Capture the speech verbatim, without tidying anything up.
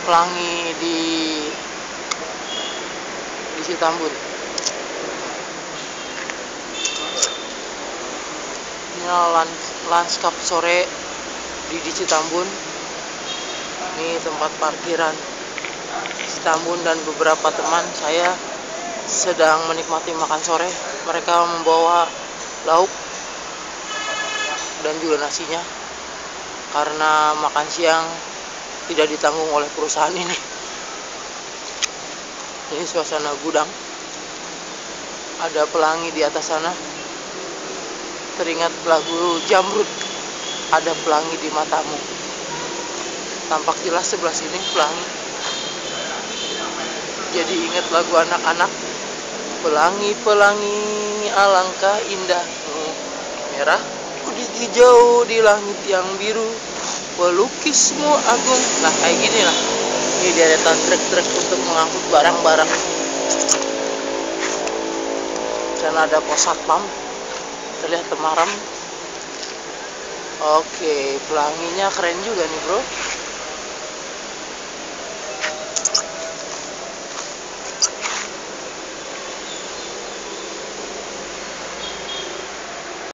pelangi di di Citambur. Ini lanskap sore di, di Citambur. Ini tempat parkiran Citambur, dan beberapa teman saya sedang menikmati makan sore. Mereka membawa lauk dan juga nasinya, karena makan siang tidak ditanggung oleh perusahaan ini. Ini suasana gudang, ada pelangi di atas sana. Teringat lagu Jamrud, ada pelangi di matamu. Tampak jelas sebelah sini pelangi, jadi ingat lagu anak-anak. Pelangi-pelangi alangkah indah, merah putih hijau di langit yang biru, pelukismu agung. Nah, kayak gini lah. Ini deretan truk-truk untuk mengangkut barang-barang. Sana ada pos satpam, terlihat temaram. Oke, pelanginya keren juga nih bro.